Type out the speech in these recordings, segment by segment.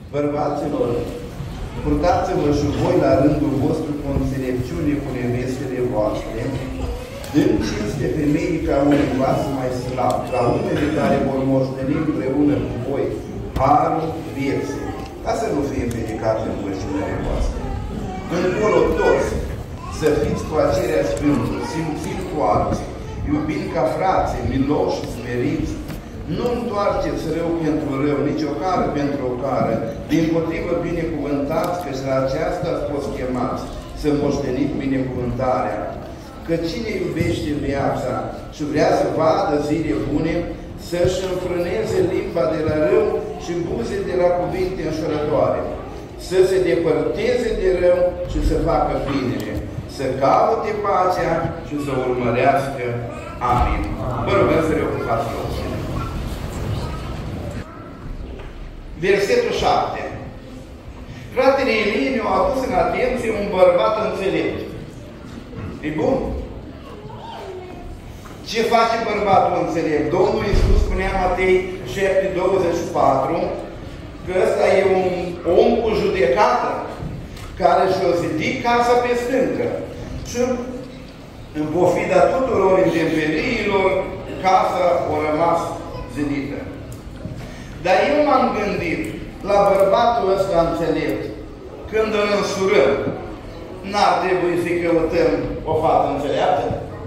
Bărbaților, purtați-vă și voi la rândul vostru cu înțelepciune cu nevestele voastre, dând cinste femeii ca un vas mai slab, ca unele care vor moșteni împreună cu voi harul vieții, ca să nu fie împiedicate în vășunile voastre. Încolo toți să fiți cu aceea sfântă, simțind cu alții, iubind ca frații, miloși, smeriți, nu întoarceți rău pentru rău, nici o cară pentru o cară, dimpotrivă binecuvântați, că și la aceasta ați fost chemați, să moșteniți binecuvântarea. Că cine iubește viața și vrea să vadă zile bune, să-și înfrâneze limba de la rău și buze de la cuvinte înșelătoare, să se depărteze de rău și să facă binele, să caute pacea și să o urmărească. Amin. Vă rugăm să reocupați locul. Versetul 7. Fratele Ilie ne-a adus în atenție un bărbat înțelept. E bun? Ce face bărbatul înțelept? Domnul Iisus spunea Matei 7:24 că ăsta e un om cu judecată care și-o zidit casa pe stâncă. Și în pofida tuturor intemperiilor, casa a rămas zidită. Dar eu m-am gândit la bărbatul ăsta înțelept. Când îl însurăm, n-ar trebui să căutăm o fată înțeleaptă?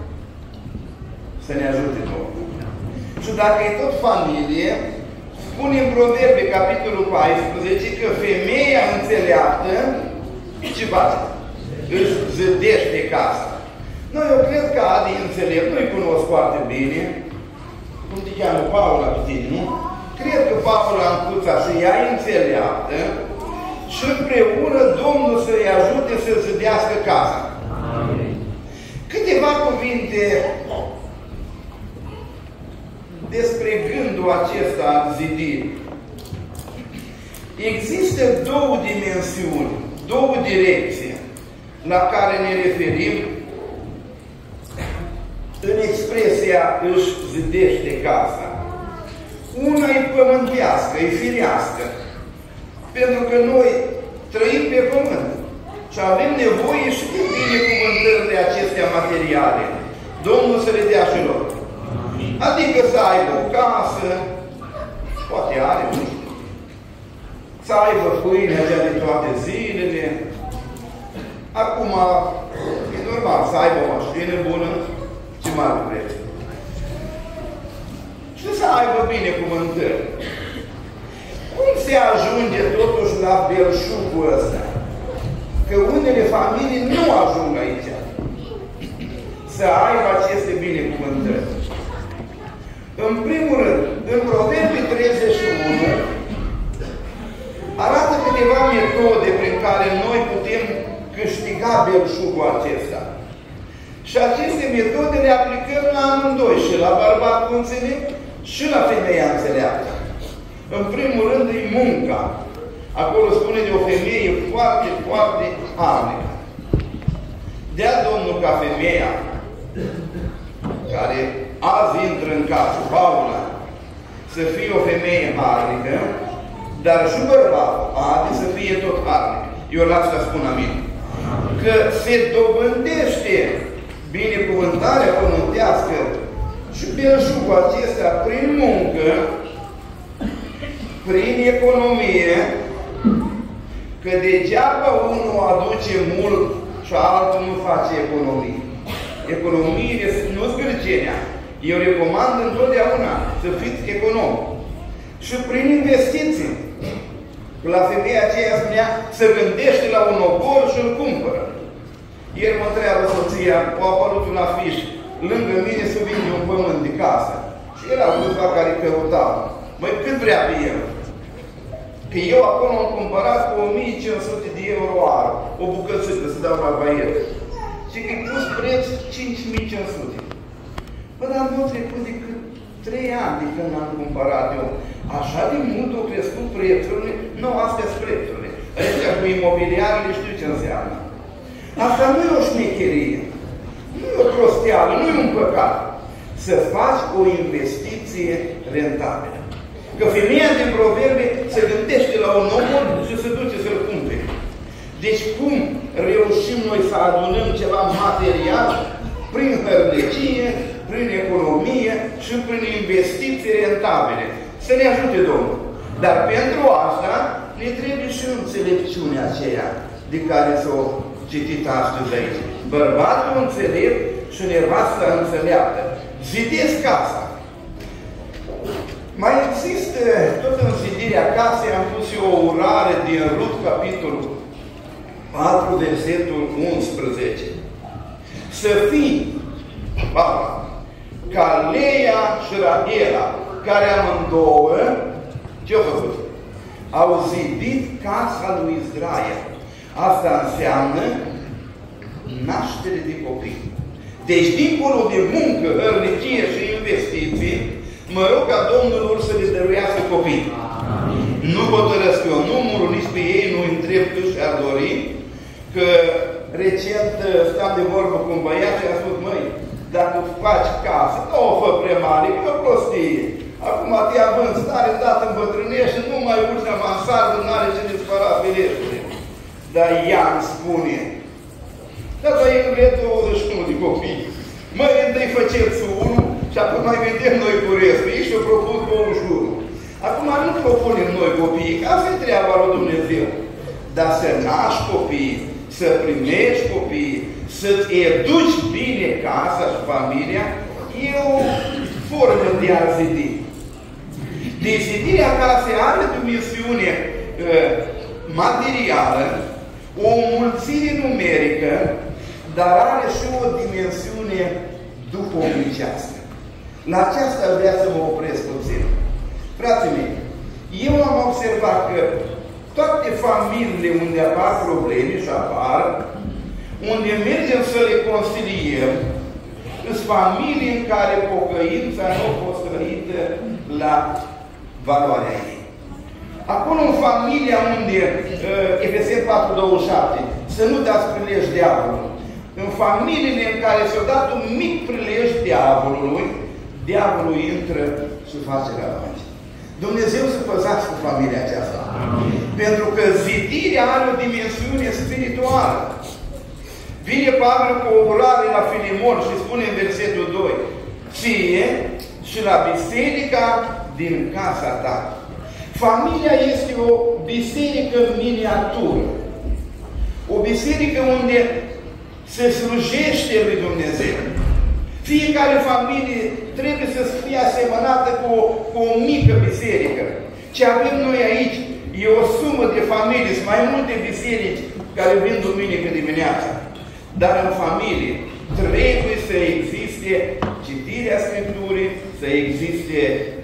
Să ne ajute Domnul. Și dacă e tot familie, spune în Proverbe, capitolul 14, că femeia înțeleaptă, ce face? Își zădește casa. Noi, eu cred că Adi înțelept, nu-i cunosc foarte bine, cum te cheamă Paula pe tine, nu? Cred că Paula Ancuța și ea înțeleaptă și împreună Domnul să-i ajute să zădească casa. Amin. Câteva cuvinte despre gândul acesta al zidirii. Există două dimensiuni, două direcții la care ne referim în expresia își zidește casa. Una e pământească, e firească, pentru că noi trăim pe pământ și avem nevoie și de binecuvântările acestea materiale. Domnul să le dea și lor. Adică să aibă o casă, poate are, nu știu, să aibă pâinea de toate zilele. Acum, e normal să aibă o mașină bună, ce mare preț. Și să aibă binecuvântări. Cum se ajunge totuși la belșugul ăsta? Că unele familii nu ajung aici să aibă aceste binecuvântări. În primul rând, în Proverbe 31 arată câteva metode prin care noi putem câștiga belșugul acesta. Și aceste metode le aplicăm la amândoi, și la bărbatul înțelept și la femeia înțeleaptă. În primul rând e munca. Acolo spune de o femeie foarte, foarte harnică. Dea Domnul ca femeia care azi intră în casă, Paula, să fie o femeie harnică, dar și bărbatul Adi să fie tot harnic. Eu la asta spun amin. Că se dobândește binecuvântarea pământească și belșugul acesta prin muncă, prin economie, că degeaba unul aduce mult și altul nu face economie. Economiile nu zgârcenia. Eu recomand întotdeauna să fiți econom. Și prin investiții. La femeia aceea spunea, să gândește la un obor și îl cumpără. Ieri mă întreabă soția, a apărut un afiș lângă mine să vinde un pământ de casă. Și erau câțiva care căutau. Măi, cât vrea pe el? Că eu acolo am cumpărat cu 1500 de euro ară, o bucățică să dau la baiet. Și că i pus preț 5500. Bă, dar nu au trecut decât 3 ani de când am cumpărat eu. Așa de mult au crescut prețurile? Nu, astea sunt prețurile. Ăștia cu imobiliarele știu ce înseamnă. Asta nu e o șmecherie. Nu e o prosteală, nu e un păcat. Să faci o investiție rentabilă. Că femeia din Proverbe se gândește la un om și se duce să-l cumpere. Deci cum reușim noi să adunăm ceva material? Prin hărnicie, prin economie și prin investiții rentabile. Să ne ajute Domnul. Dar pentru asta ne trebuie și înțelepciunea aceea de care s-o citit astăzi aici. Bărbatul înțelept și nevasta înțeleaptă. Zidesc casa. Mai există, tot în zidirea casei, am pus eu o urare din Rut, capitolul 4, versetul 11. Să fii, ca Leia și Rahela, care amândouă, ce-au făcut? Au zidit casa lui Israel. Asta înseamnă naștere de copii. Deci, dincolo de muncă, hărnicie și investiții, mă rog ca Domnul lor să le dăruiască copii. Nu hotărăsc eu numărul, nici pe ei nu întreb cât și-ar dori, că recent stam de vorbă cu un băiat și a spus, măi, dacă faci casă, nu o fă prea mare, că e o prostie. Acum te având stare, dată îmbătrânești și nu mai urci la mansardă, n-are ce ne spăra ferește. Dar ea îmi spune, dar eu vreau 21 de copii. Măi, întâi faceți unul și acum mai vedem noi cu restul. Ești o propun 21. Acum nu propunem noi copiii, că asta e treaba lui Dumnezeu. Dar să naști copii, să primești copii, să-ți educi bine casa și familia, e o formă de a zidi. Dezidirea casei are dimensiune materială, o înmulțire numerică, dar are și o dimensiune duhovnicească. La aceasta vrea să mă opresc puțin. Frații mei, eu am observat că toate familiile unde apar probleme și apar, unde mergem să le consiliem, sunt familii în care pocăința nu a fost trăită la valoarea ei. Acolo în familia unde, Efeseni 4:27, să nu dați prilej diavolului. În familiile în care s-a dat un mic prilej diavolului, diavolul intră și face ravagii. Dumnezeu să păzească familia aceasta. Amin. Pentru că zidirea are o dimensiune spirituală. Vine Pavel cu o urare la Filimon și spune în versetul 2, ție și la biserica din casa ta. Familia este o biserică miniatură. O biserică unde se slujește lui Dumnezeu. Fiecare familie trebuie să fie asemănată cu o mică biserică. Ce avem noi aici e o sumă de familii, sunt mai multe biserici care vin duminică dimineața. Dar în familie trebuie să existe citirea Scripturii, să existe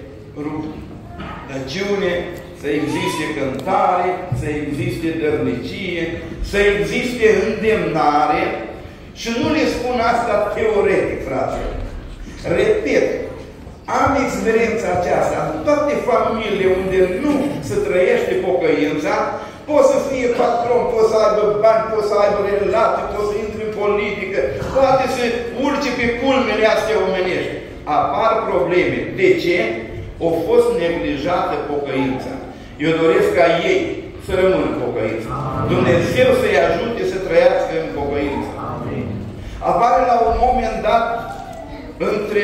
rugăciune, să existe cântare, să existe dărnicie, să existe îndemnare. Și nu le spun asta teoretic, frate. Repet, am experiența aceasta în toate familiile unde nu se trăiește pocăința, poți să fie patron, poți să aibă bani, poți să aibă relații, poți să intri în politică, poate să urce pe culmele astea omenești. Apar probleme. De ce? O fost neglijată pocăința. Eu doresc ca ei să rămână în pocăință. Dumnezeu să-i ajute să trăiască în pocăință. Apare la un moment dat între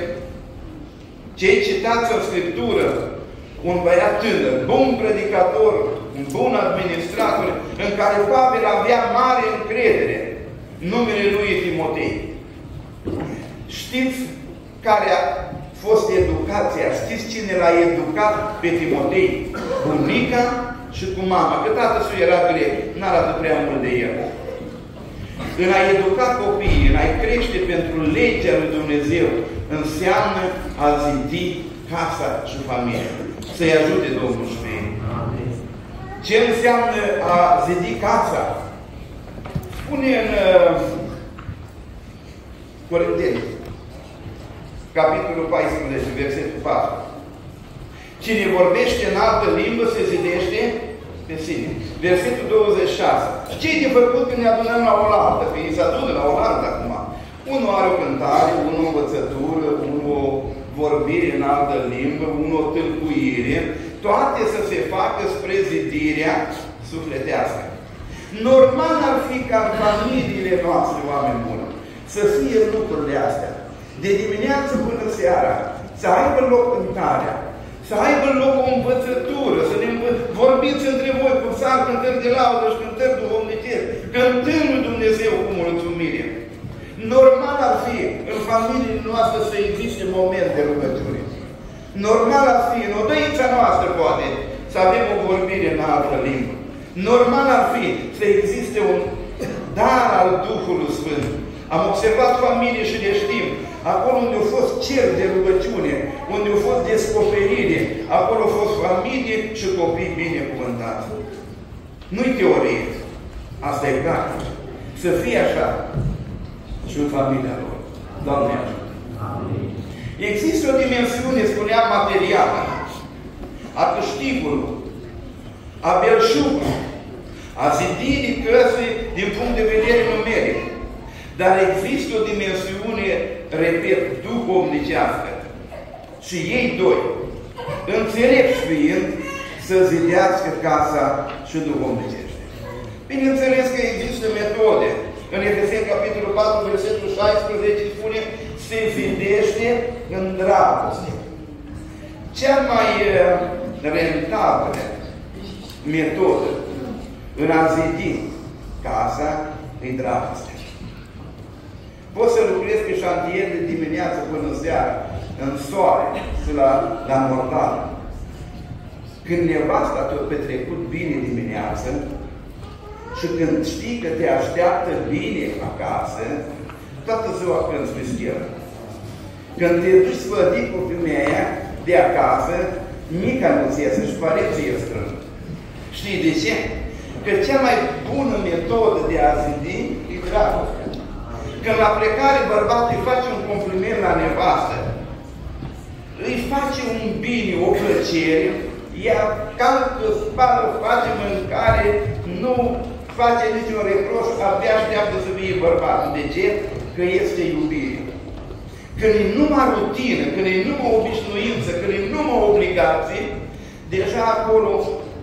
cei citați în Scriptură un băiat tânăr, bun predicator, un bun administrator, în care Pavel avea mare încredere. Numele lui e Timotei. Știți care a fost educația? Știți cine l-a educat pe Timotei? Bunica și cu mama. Că tatăl său era grec, n-arată prea mult de el. În a educa copiii, în a crește pentru legea lui Dumnezeu, înseamnă a zidi casa și familia. Să-i ajute Domnul și pe ei. Ce înseamnă a zidi casa? Spune în Corinteni, capitolul 14, versetul 4. Cine vorbește în altă limbă se zidește pe sine. Versetul 26. Ce-i de făcut când ne adunăm la oaltă? Că ei se adună la oaltă acum. Unul are o cântare, unul o învățătură, unul o vorbire în altă limbă, unor tâlcuire, toate să se facă spre zidirea sufletească. Normal ar fi ca în familiile noastre, oameni buni, să fie lucrurile astea. De dimineață până seara, să aibă loc cântarea, să aibă loc o învățătură, să ne vorbiți între voi cu psalmi, cântări de laudă și cântări duhovnicești, cântând lui Dumnezeu cu mulțumire. Normal ar fi în familiile noastre să existe momente de rugăciune. Normal ar fi în odăița noastră, poate, să avem o vorbire în altă limbă. Normal ar fi să existe un dar al Duhului Sfânt. Am observat familii și le știm. Acolo unde a fost cer de rugăciune, unde a fost descoperire, acolo a fost familie și copii binecuvântați. Nu-i teorie. Asta e practic. Să fie așa și în familia lor. Doamne ajută! Există o dimensiune, spuneam, materială, a câștigului, a belșugului, a zidirii căsii din punct de vedere numeric. Dar există o dimensiune, repet, duhovnicească. Și ei doi, înțelepți fiind, să zidească casa și duhovnicește. Bineînțeles că există metode. În Efeseni, capitolul 4, versetul 16, spune, se zidește în dragoste. Cea mai rentabilă metodă în a zidi casa e dragostea. Poți să lucrezi pe șantier de dimineață până seara, în soare, la mortal. Când nevasta te-a petrecut bine dimineață și când știi că te așteaptă bine acasă, toată ziua cânti pe schieră. Când te duci sfădit cu femeia de acasă, mica nu ți iese și pare ție strâng. Știi de ce? Că cea mai bună metodă de a zidi e dragostea. Când la plecare bărbatul îi face un compliment la nevastă, îi face un bine, o plăcere, ea calcă, spală, face mâncare, nu face niciun reproș, abia așteaptă să fie bărbatul. De ce? Că este iubire. Când e numai rutină, când e numai obișnuință, când e numai obligații, deja acolo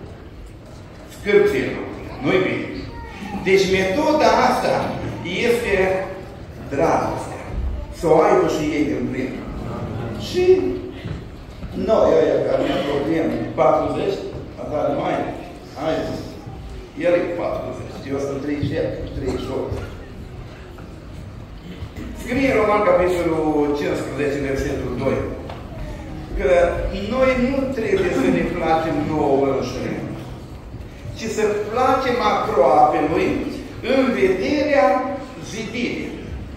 scârție lucrurile. Nu-i bine. Deci metoda asta este dragostea. Să o aibă și ei în plin. Și noi, ăia care ne-am probleme, 40, dar noi, hai, el e 40, eu sunt 37, 38. Scrie în Roman, capitolul 15, versetul 2, că noi nu trebuie să ne placem nouă înșine, ci să placem aproapelui în vederea zidirii.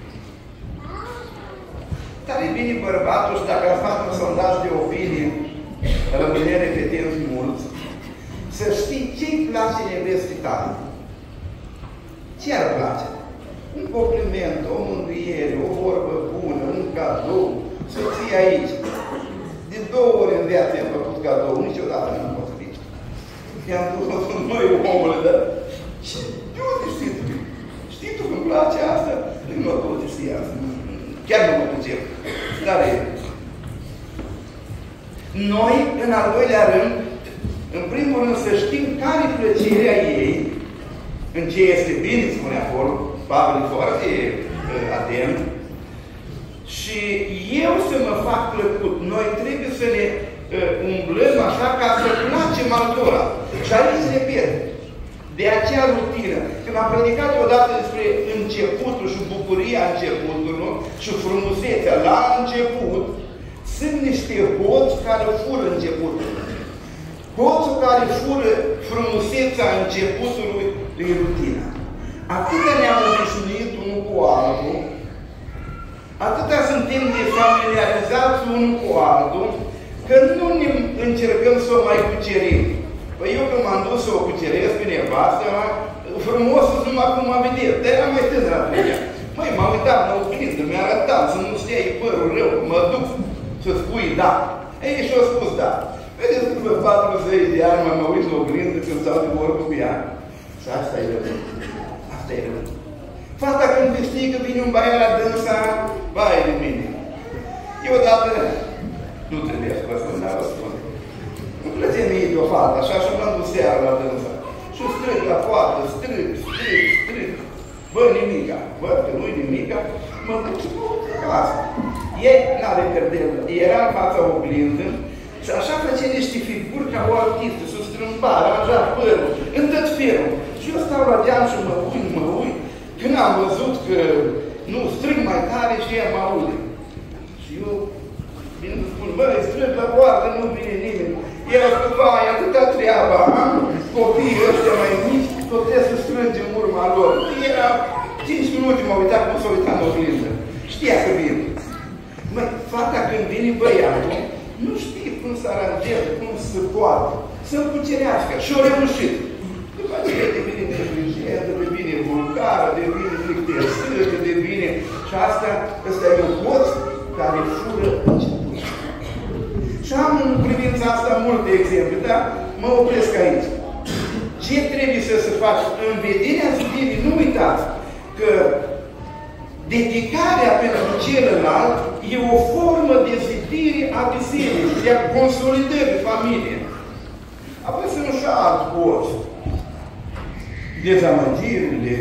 Dar e bine bărbatul și dacă ați fac un sondaj de opinie, rămâne repetenți mulți, să știi ce-i place nevestii tale. Ce ar place? Un compliment, o mângâiere, o vorbă bună, un cadou, să ții aici. De 2 ori în viață am făcut cadou, niciodată n-am potrivit. I-am dus noi omule, dar de unde știi tu? Știi tu că-mi place asta? Nu pot știi asta. Chiar nu mă ducem. Dar e. Noi, în al doilea rând, în primul rând să știm care-i plăcerea ei, în ce este bine, spune acolo, Pavel e foarte atent, și eu să mă fac plăcut. Noi trebuie să ne umblăm așa ca să placem altora. Și aici, repet, de acea rutină. Când am predicat odată despre începutul și bucuria începutului și frumusețea la început, sunt niște hoți care fură începutul. Hoțul care fură frumusețea începutului e rutina. Atâta ne-am obișnuit unul cu altul, atâta suntem de familiarizați unul cu altul, că nu ne încercăm să o mai cucerim. Păi eu când m-am dus să o cuceresc pe nevastă, frumos numai cum m-a vedit, dar eram mai tânăr atunci. Măi, m-am uitat la oglindă, mi-arătam să nu stea părul rău, mă duc să spui da. Ei, și-o spus da. Vedeți, după 40 de ani m-am uit la oglindă când s-au de vorbă cu ea. Și asta e rău. Asta e rău. Fata când știi că vine un băiat la dânsa, vai de mine. Eu odată Nu trebuie să vă spun, dar vă spun. Nu plățe mie pe o fată, așa și m-am dus seara la dânsa. Și strâng la poartă, strâng. Bă, nimica. Văd că nu-i nimica. Mă duc și mă uit în casă. Ei n-are perdelă. Era în fața oglindă și așa face niște figuri ca o artistă, să strâmba, aranja părul, în tot felul. Și eu stau la geam și mă uit. Când am văzut că nu strâng mai tare și ea mă aude. Și eu vin să spun, băi, strâng la poartă, nu vine nimeni. El a spus, vai, atâta treaba, am copiii ăștia mai mici, tot trebuie să strângem urma lor. Era 5 minute, m-a uitat cum s-a uitat în oglindă. Știa că vin. Măi, fata când vine băiatul, nu știe cum să aranjeze, cum să poată, să-l cucerească. Și a reușit. După aceea devine neglijentă, devine vulgară, devine plictesită, devine... Și ăsta e un hoț care fură început. Și am în privința asta multe exemple, dar mă opresc aici. Ce trebuie să se facă? În vederea zidirii, nu uitați că dedicarea pentru celălalt e o formă de zidire a bisericii, de a consolidării familiei. Apoi sunt și alți poți. Dezamăgirile,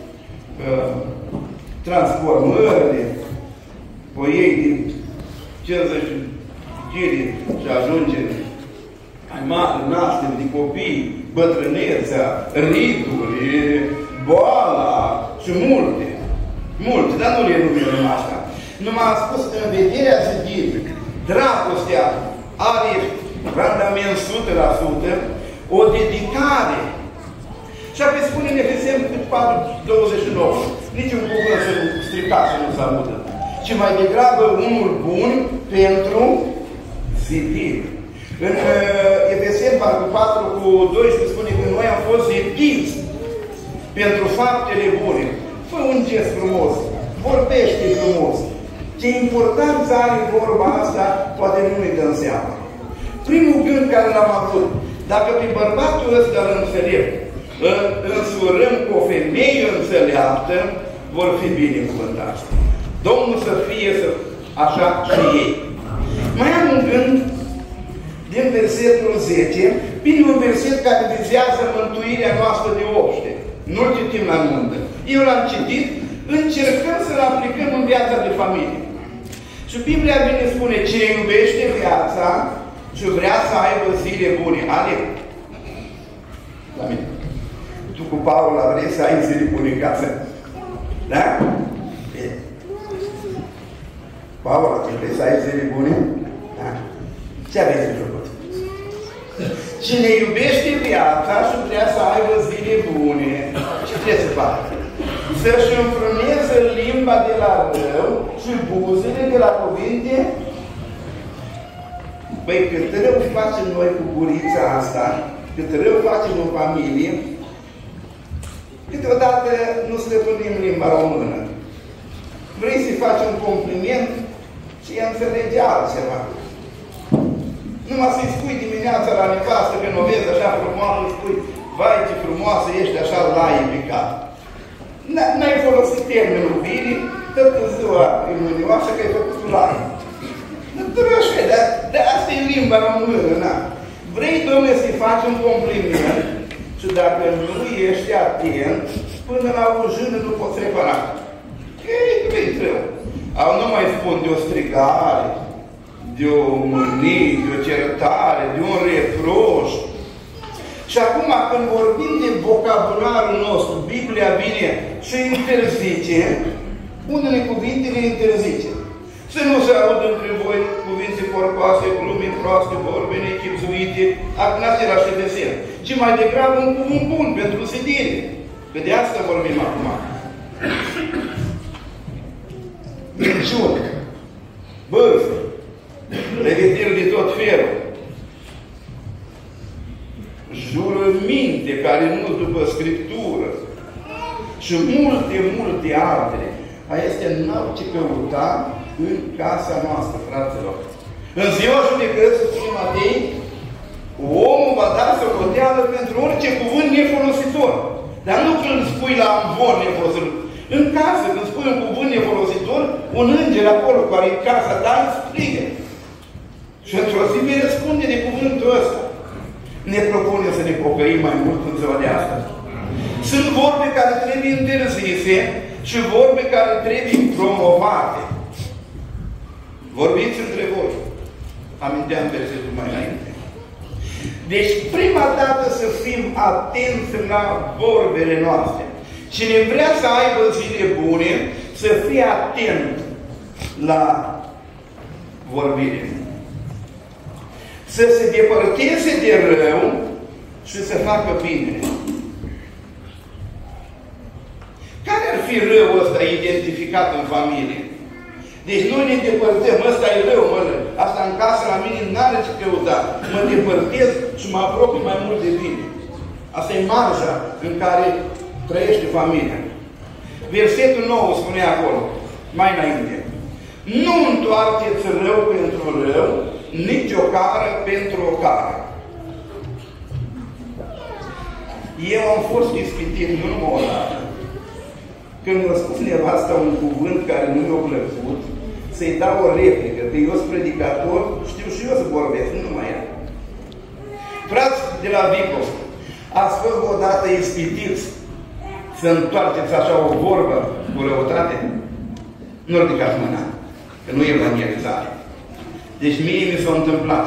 transformările, o iei din 50 kg și ajunge mai mare, naștere de copii, bătrânețea, riduri, boala și multe. Multe, dar nu le numim asta. Numai am spus, în vederea zidirii, dragostea are randament 100%, o dedicare. Și apoi spune în Efeseni 4:29, niciun cuvânt să nu strica, să nu se audă, ci mai degrabă unul bun pentru zidire. În Efeseni 4:12 spune că noi am fost zidiți pentru faptele bune. Fă un gest frumos, vorbește frumos. Ce importanță are vorba asta, poate nu ne dăm seama. Primul gând care l-am avut, dacă pe bărbatul ăsta îl înțeleg, îl însurăm cu o femeie înțeleaptă, vor fi binecuvântați. Domnul să fie așa și ei. Mai am un gând din versetul 10, bine, un verset care vizează mântuirea noastră de obște. Nu-l citim la nuntă. Eu l-am citit, încercăm să-l aplicăm în viața de familie. Și Biblia bine spune, ce iubește viața și vrea să aibă zile bune. Ale? La mine. Tu cu Paula vrei să ai zile bune în casă? Da? Bine. Paula, tu vrei să ai zile bune? Da. Ce aveți de făcut? Cine iubește viața și vrea să aibă zile bune, ce trebuie să facă? Să-și înfrâneze limba de la rău și buzele de la cuvinte. Băi, cât rău facem noi cu gurița asta, cât rău facem în familie, câteodată nu stăpânim limba română. Vrei să-i faci un compliment și ea înțelege altceva. Numai să-i spui dimineața la nevastă, când o vezi așa frumoasă, îi spui, vai ce frumoasă ești, așa laie picat. N-ai folosit termenul bine, tot în ziua imunioasă că ai făcut laie. Nu trebuie așa, dar asta e limba română, na. Vrei, Dom'le, să-i faci un compliment și dacă nu ești atent, până la o jână nu poți repara. Ei treu. Au nu mai spun de o strigare, de o mânie, de o certare, de un reproș. Și acum, când vorbim de vocabularul nostru, Biblia vine și interzice, unele cuvinte le interzice. Să nu se audă între voi cuvinte porcoase, glume proaste, vorbe nechipzuite, în același desel, ci mai degrabă un cuvânt bun pentru zidire. Că de asta vorbim acum. Minciuni, bârfe, revederi de tot felul, jurăminte care nu după Scriptură și multe altele. Astea n-au ce căuta în casa noastră, fraților. În ziua judecății, spune Matei, omul va da socoteală pentru orice cuvânt nefolositor. Dar nu când spui la amvon nefolositor. În casă, când spui un cuvânt nefolositor, un înger acolo care e în casa ta îți strigă. Și într-o zi mi răspunde de cuvântul ăsta. Ne propune să ne pocăim mai mult în ziua de astăzi. Sunt vorbe care trebuie interzise și vorbe care trebuie promovate. Vorbiți între voi. Aminteam versetul mai înainte. Deci, prima dată să fim atenți la vorbele noastre. Cine vrea să aibă zile bune, să fie atent la vorbire. Să se depărteze de rău și să facă bine. Care ar fi răul ăsta identificat în familie? Deci noi ne depărtăm, ăsta e rău, mă, asta în casă la mine n-are ce căuta. Mă depărtez și mă apropii mai mult de bine. Asta e marja în care trăiește familia. Versetul 9 spune acolo, mai înainte. Nu întoarceți rău pentru rău, nici o cară pentru o cară. Eu am fost ispitit, nu numai o dată. Când mi-a spus nevasta un cuvânt care nu mi-a plăcut, să-i dau o replică, că eu sunt predicator, știu și eu să vorbesc, nu numai ea. Frați de la Vico, ați fost odată ispitiți să întoarceți așa o vorbă cu răutate? Nu ridicați mâna, că nu e evangelizare. Deci mie mi s-a întâmplat.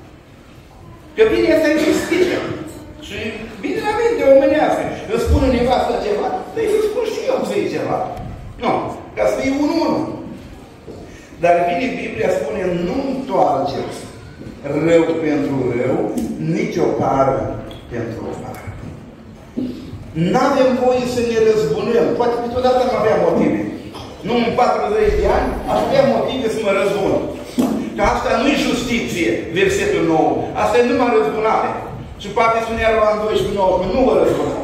Că bine asta e ispită. Și bine la minte omenească. Îți spune nevasta ceva, dar să spun și eu să-i ceva. Nu, ca să fie unul. Dar vine Biblia, spune, nu întoarceți rău pentru rău, nici o cară pentru o cară. N-avem voie să ne răzbunăm. Poate câteodată am avea motive. Nu în 40 de ani, aș avea motive să mă răzbun. Că asta nu-i justiție, versetul 9. Asta e numai răzbunare. Și poate spunea Roman 12:9, nu vă răzbunăm.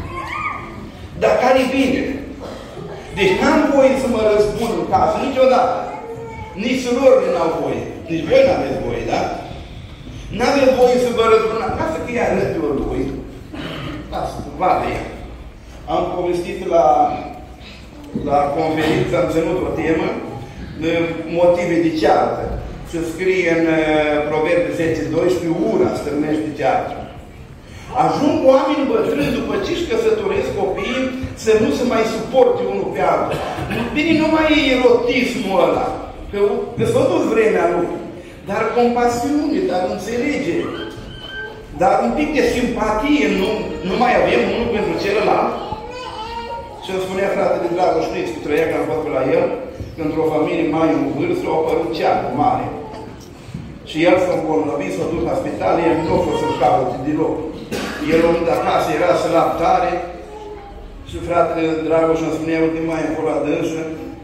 Dar care-i bine? Deci n-am voie să mă răzbun în casă, niciodată. Nici surorile n-au voie. Nici voi n-aveți voie, da? N-avem voie să vă răzbunați. Lasă că ea rândul lui. Lasă, vadă ea. Am povestit la conferință, am ținut o temă, motive de ceartă. Se scrie în Proverbe 10:12, ura stârnește ceartă. Ajung oameni bătrâni după ce își căsătoresc copiii să nu se mai suporte unul pe altul. Bine, nu mai e erotismul ăla, că s-a dus vremea lui. Dar compasiune, dar înțelegere, dar un pic de simpatie, nu mai avem unul pentru celălalt. Și îmi spunea fratele Dragoș, știți, cu trăia că am fost la el, într-o familie mai în vârstă, a apărut ceartă mare. Și el s-a îmbolnăvit, s-a dus la spital, el nu a fost să-l caute deloc. El a venit acasă, era să laptare, și fratele Dragoș îmi spunea, uite mai încolo la dânsă,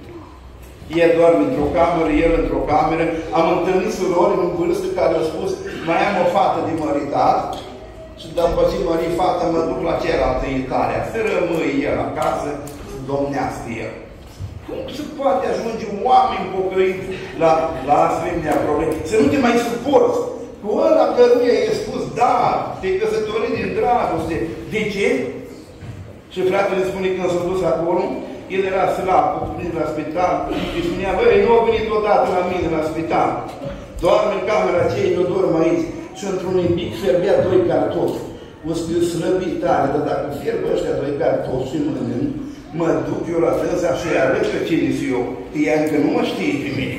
el doarme într-o cameră, el într-o cameră. Am întâlnit surori în vârstă care au spus, mai am o fată de măritat, și după ce mări fata, mă duc la cealaltă Italia, să rămâi el acasă, să domnească el. Cum se poate ajunge oameni pocăiți la asemenea probleme? Să nu te mai suporți. Cu ăla căruia i-a spus, da, te-ai căsătorit din dragoste. De ce? Și fratele spune că când s-a dus acolo, el era slab, venit la spital, și spunea, băi, nu a venit odată la mine la spital. Doarme în camera aceea, eu dorm aici. Și într-un imbic fierbea 2 cartofi. O slăbit tare, dar dacă fierbă ăștia 2 cartofi și mănânc, mă duc eu la dânsa și îi arăt că cine-s eu. Ea încă nu mă știe pe mine.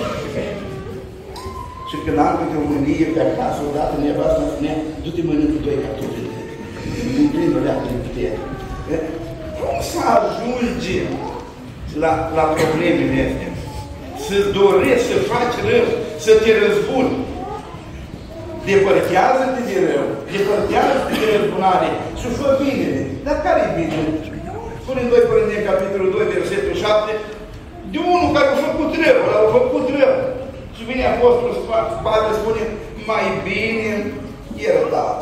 Și când am câte o mânie pe acasă, odată nevastă mă spunea, du-te mănâncă 2 cartofi. Îmi prind o leacă de putere. Cum să ajungem la problemele astea? Să dorești să faci rău, să te răzbuni. Depărtează-te de rău, depărtează-te de răzbunare și fă binele. Dar care e binele? Spune în 2 Corinteni, capitolul 2, versetul 7, de unul care a făcut rău, ăla a făcut rău. Și vine Apostolul Pavel, spune, mai bine iertat.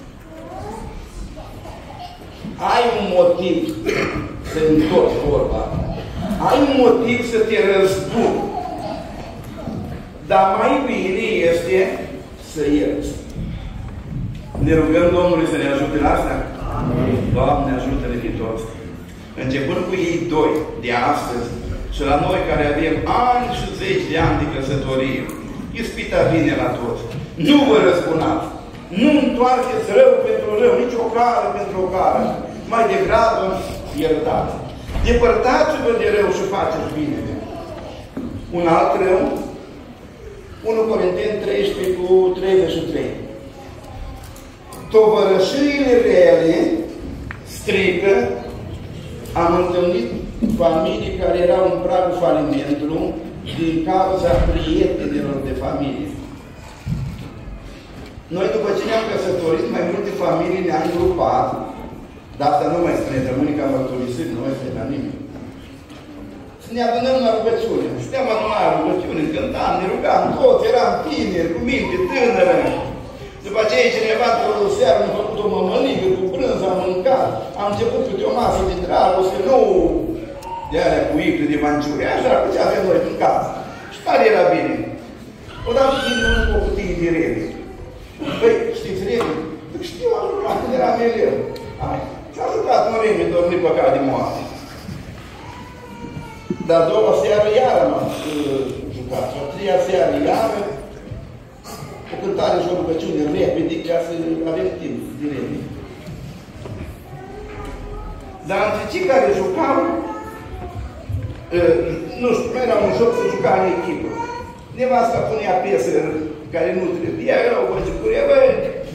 Ai un motiv să întorci vorba. Ai un motiv să te răzbuni. Dar mai bine este să ierți. Ne rugăm Domnului să ne ajute la asta? Amin. Doamne, ajută-ne pe toți. Începând cu ei 2 de astăzi și la noi care avem ani și 10 de ani de căsătorie, ispita vine la toți. Nu vă răzbunați. Nu întoarceți rău pentru rău, nici o cară pentru o cară. Mai degrabă iertați. Depărtați-vă de rău și faceți bine. Un alt rău, 1 Corinteni 13:33. Tovărășirile rele strică. Am întâlnit familii care erau în pragul falimentului din cauza prietenilor de familie. Noi, după ce ne-am căsătorit, mai multe familii ne-am grupat, dar asta nu mai spune Tămânica mărturisit, nu mai spune la nimeni. Să ne adunăm la rugăciune. Și ne-am adunat la rugăciune, cântam, ne rugam, toți eram tineri, cu minte tânără. După aceea cineva într-o seară mi-a făcut o mămăligă cu brânză, am mâncat, am început câte o masă de dragoste, nu de alea cu icle de manciuri, așa, cu ce avem noi în casă. Și care era bine? Odată vine unul cu o cutie de rele. Păi, știți rele? Păi știu, am jucat când eram elev. S-a jucat în rele, dormit păcat de moarte. Dar a doua seară iară m-am jucat. Și a treia seară iară, o cântare și o rugăciune repede, ca să avem timp de rele. Dar între cei care jucau, nu știu, nu era un joc să juca în echipă. Nevasta punea piesă care nu trebuia, erau băgicurie, băi,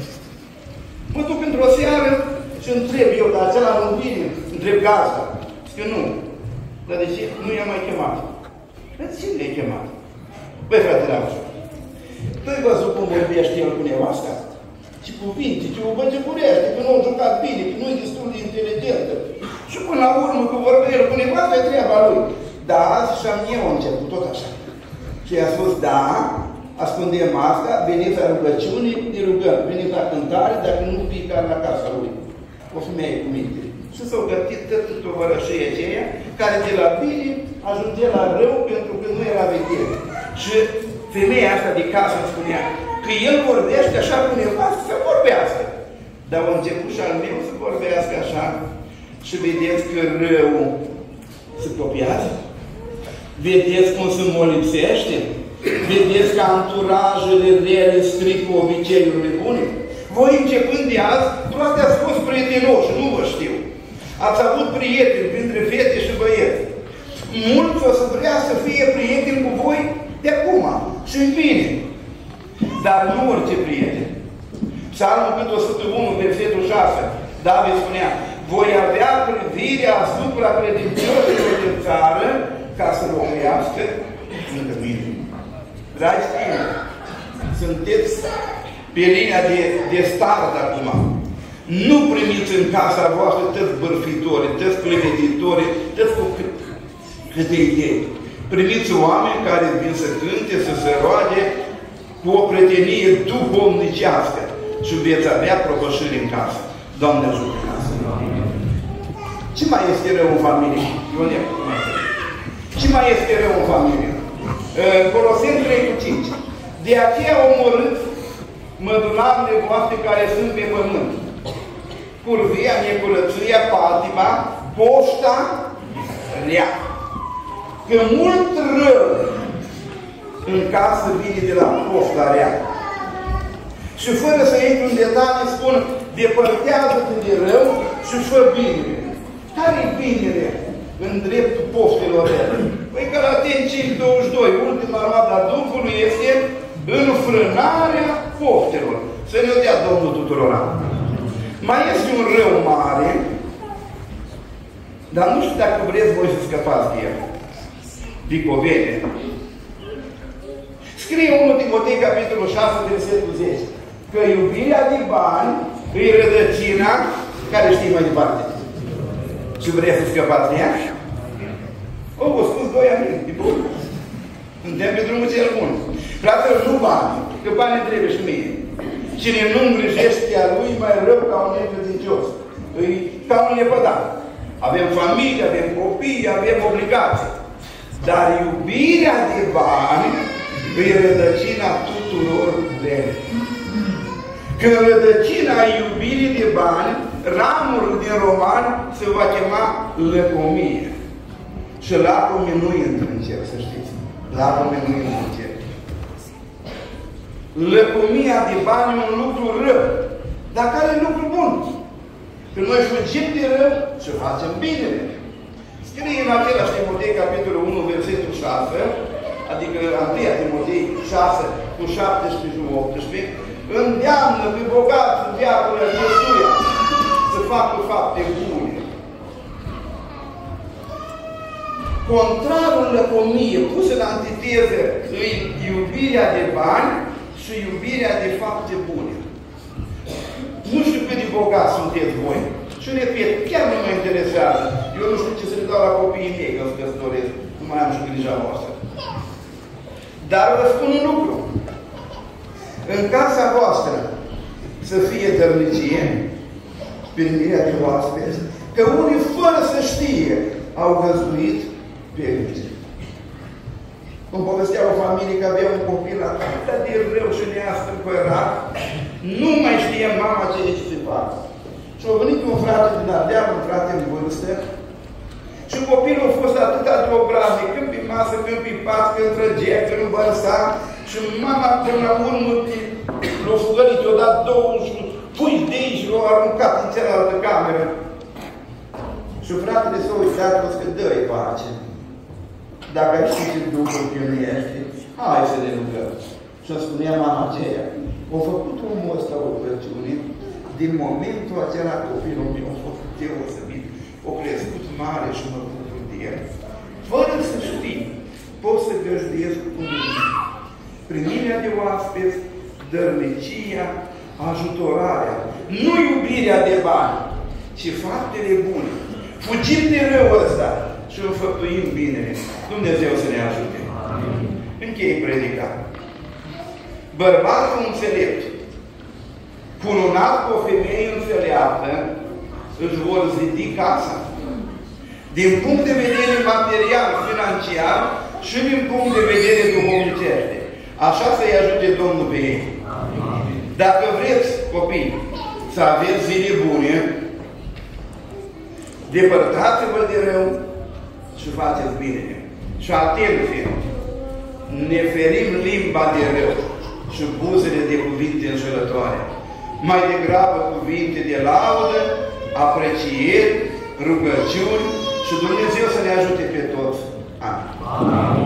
mă duc într-o seară și întreb eu, dar acela nu vine, întreb gazda. Zic că nu. Dar de ce? Nu i-am mai chemat. Dar de ce nu i-ai chemat? Băi, frate, dragă, tu-ai văzut cum vorbește el cu nevasta? Ce cuvinte, ce o băgicurește, că nu a jucat bine, că nu e destul de inteligentă. Și până la urmă, că vorbe el cu nevasta, e treaba lui. Da, azi și-am eu început tot așa. Și i-a spus, da, ascundem asta, veniți la rugăciune, ne rugăm, veniți la cântare, dacă nu fiecare la casa lui. O femeie cu minte. Și s-au gătit tot tovărășia aceea, care de la bine ajunge la rău pentru că nu era vedere. Și femeia asta de casă îmi spunea că el vorbește așa cu nevastă, să vorbească. Dar a început și al meu să vorbească așa și vedeți că rău se copiază. Vedeți cum se molipsește? Vedeți că anturajele rele strică obiceiurile bune? Voi începând de azi, toate ați fost prietenoși, nu vă știu. Ați avut prieteni printre fete și băieți. Mulți o să vrea să fie prieteni cu voi de acum și bine. Dar nu orice prieten. Psalmul 101, versetul 6, David spunea, voi avea privirea asupra credincioșilor din țară ca să locuiască lângă mine. Dragi tineri, sunteți pe linia de start acum. Nu primiți în casa voastră toți bârfitori, toți clevetitori, toți cu câte idei. Primiți oameni care vin să cânte, să se roage cu o prietenie duhovnicească și veți avea propășiri în casă. Doamne ajută casă. Ce mai este rău în familie? Ce mai este rău în familie? Coloseni 3:5. De aceea omorât mădularele voastre care sunt pe pământ. Curvia, necurăția, patima, poșta, rea. Că mult rău în casă vine de la poșta rea. Și fără să intru în detalii spun, depărtează-te de rău și fă bine. Care-i binele în dreptul poftelor rele? Păi Galateni 5:22, ultima armată a Duhului este înfrânarea poftelor. Să ne-o dea Domnul tuturora. Mai este un rău mare, dar nu știu dacă vreți voi să scăpați de el. Vicovene. Scrie 1 Timotei, capitolul 6, versetul 10, că iubirea de bani îi rădăcina, care știe mai departe. Și vreți să scăpați de ea? O, vă spus 2 ani, de bun. Suntem pe drumul cel bun. Fratele, nu bani, că banii trebuie și mie. Cine nu îngrijește a lui, mai rău ca un necredincios. Îi ca un lepădat. Avem familie, avem copii, avem obligații. Dar iubirea de bani îi rădăcina tuturor rele. Când rădăcina iubirii de bani, ramurul din roman se va chema lăcomie. Și lacomie nu intră în cer, să știți. Lacomie nu intră în cer. lăcomia de bani e un lucru rău. Dar care e lucru bun? Când noi fugim de rău și facem bine. Scrie în același Timotei, capitolul 1, versetul 6, adică 1 Timotei 6, cu 17 și 18, îndeamnă pe bogați în viața acestuia să facă fapte bune. Contrarul lăcomiei, pus în antiteză, e iubirea de bani și iubirea de fapte bune. Nu știu cât de bogați sunteți voi. Și repet, chiar nu mă interesează. Eu nu știu ce să le dau la copiii mei că se căsătoresc. Nu mai am și grija voastră. Dar vă spun un lucru. În casa voastră să fie dărnicie, primirea de oaspeți, că unii fără să știe au găzduit pe Elisei. Îmi povestea o familie că avea un copil atât de rău și neastâmpărat, nu mai știe mama ce se fac. Și a venit un frate din Ardeal, un frate în vârstă, și copilul a fost atât de obraznic, când pe masă, când pe pat, când trăgea, când vărsa, și mama până la urmă l-a fugărit, i-a dat două și pui de aici, l-a aruncat în cealaltă cameră. Și fratele s-a uitat, a zis că dă-i pace. Dacă ai ști ce Duhul piunește, hai să ne rugăm. Și o spunea mama aceea, a făcut omul ăsta o rugăciune, din momentul acela copilul meu a fost deosebit, a crescut mare și mă bucur de el. Fără să știi, pot să găjduiesc cu mine. Primirea de oaspeți, dărnicia, ajutorarea, nu iubirea de bani, ci faptele bune. Fugim de rău ăsta și înfăptuim binele. Dumnezeu să ne ajute. Închei predica. Bărbatul înțelept, cununat cu o femeie înțeleaptă, își vor zidi casa. Din punct de vedere material, financiar și din punct de vedere duhovnicește. Așa să-i ajute Domnul pe ei. Dacă vreți, copii, să aveți zile bune, depărtați-vă de rău și faceți bine. Și atenție, ne ferim limba de rău și buzele de cuvinte înșelătoare. Mai degrabă cuvinte de laudă, aprecieri, rugăciuni și Dumnezeu să ne ajute pe toți. Amin.